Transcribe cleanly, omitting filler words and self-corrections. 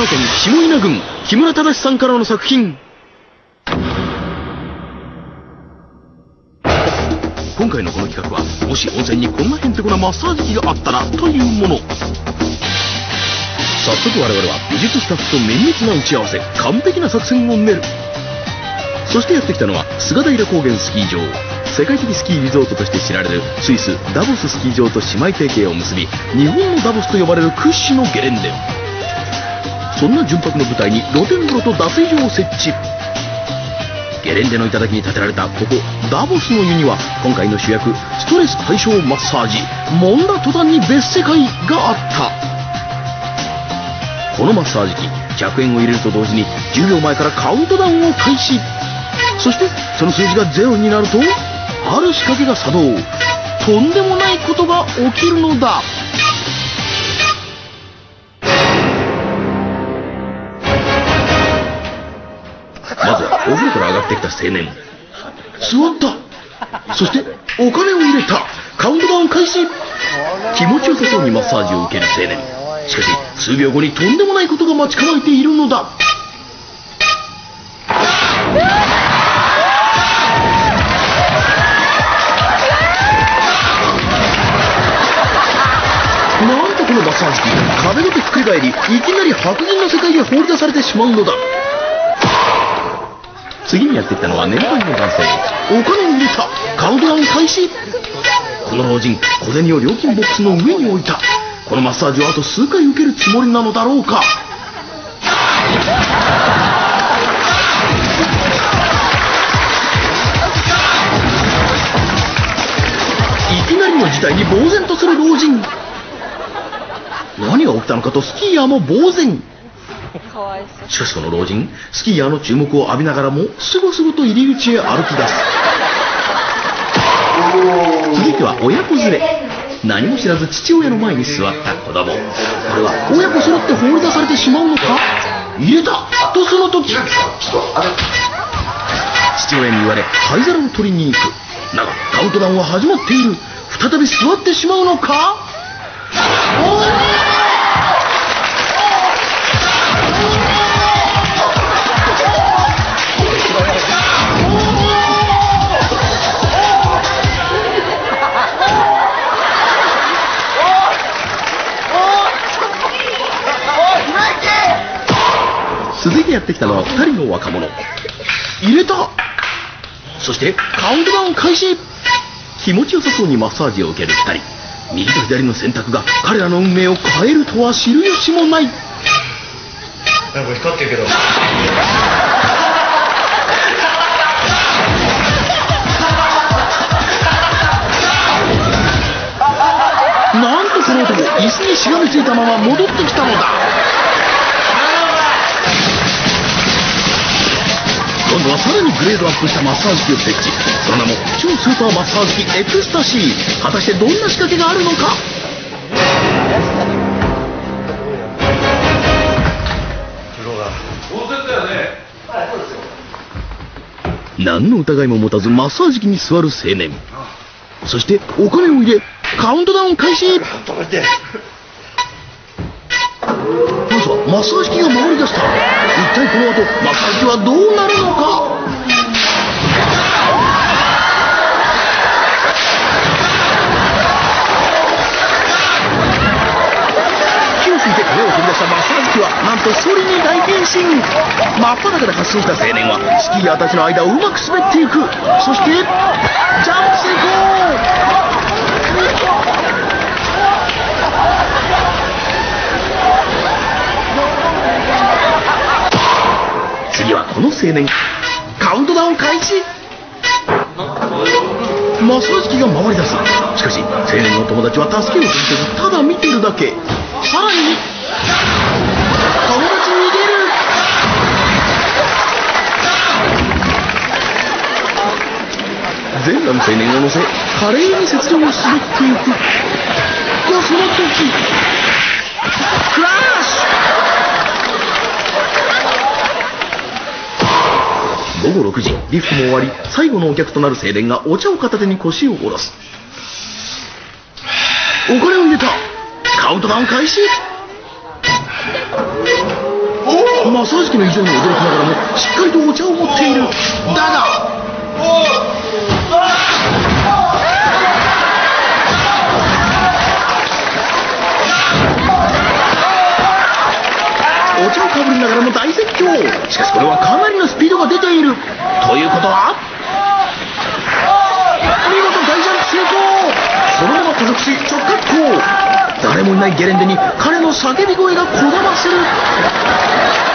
縄県下稲郡木村忠さんからの作品。今回のこの企画は、もし温泉にこんなへんてこなマッサージ機があったらというもの。早速我々は美術スタッフと綿密な打ち合わせ、完璧な作戦を練る。そしてやってきたのは菅平高原スキー場。世界的スキーリゾートとして知られるスイスダボススキー場と姉妹提携を結び、日本のダボスと呼ばれる屈指のゲレンデ。そんな純白の舞台に露天風呂と脱衣所を設置。ゲレンデの頂に建てられたここダボスの湯には、今回の主役ストレス解消マッサージ揉んだ途端に別世界があった。このマッサージ機、100円を入れると同時に10秒前からカウントダウンを開始。そしてその数字が0になると、ある仕掛けが作動。とんでもないことが起きるのだ。まずはお風呂から上がってきた青年。座った。そしてお金を入れた。カウントダウン開始。気持ちよさそうにマッサージを受ける青年。しかし数秒後にとんでもないことが待ち構えているのだ。なんとこのマッサージ機、壁ごとひっくり返り、いきなり白銀の世界へ放り出されてしまうのだ。次にやってきたのは年配の男性。お金を入れた。カウントダウン開始。この老人、小銭を料金ボックスの上に置いた。このマッサージをあと数回受けるつもりなのだろうか。いきなりの事態に呆然とする老人。何が起きたのかとスキーヤーも呆然。しかしその老人、スキーヤーの注目を浴びながらもすごすごと入り口へ歩き出す。続いては親子連れ。何も知らず父親の前に座った子供。これは親子揃って放り出されてしまうのか。入れたとその時、父親に言われ灰皿を取りに行く。だがカウントダウンは始まっている。再び座ってしまうのか。続いてやってきたのは2人の若者。入れた。そしてカウントダウン開始。気持ちよさそうにマッサージを受ける2人。右と左の選択が彼らの運命を変えるとは知る由もない。 なんか光ってるけど。 なんとこの男、椅子にしがみついたまま戻ってきたのだ。今度はさらにグレードアップしたマッサージ機を設置。その名も超スーパーマッサージ機エクスタシー。果たしてどんな仕掛けがあるのか。何の疑いも持たずマッサージ機に座る青年。そしてお金を入れカウントダウン開始。まずはマッサージ機が回り出した。一体この後マッサージ機はどうなるのか。火を吹いて目を取り出したマッサージ機はなんとソリに大変身。真っ裸で発進した青年はスキーヤーたちの間をうまく滑っていく。そしてジャンプ成功。次はこの青年。カウントダウン開始。マッサージ機が回り出す。しかし青年の友達は助けを続けずただ見ているだけ。さらに友達逃げる。全裸の青年を乗せ華麗に雪上を滑っていく。とその時クラッシュ。午後6時、リフトも終わり、最後のお客となる青年がお茶を片手に腰を下ろす。お金を入れた。カウントダウン開始。 マッサージ機の異常に驚きながらもしっかりとお茶を持っている。だがお茶をかぶりながらも大絶叫。しかしこれはかなりのスピードが出ている。ということは見事大ジャンプ成功。そのまま加速し直滑降。誰もいないゲレンデに彼の叫び声がこだまする。